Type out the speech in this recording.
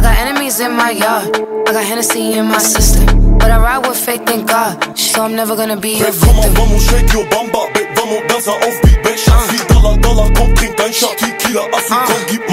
I got enemies in my yard, I got Hennessy in my system, but I ride with faith in God, so I'm never gonna be a victim. Vamos, shake your bamba, vamos, dancer auf Beat, Shot $4, komm, trink dein Shot, Tequila, Afri, komm, gib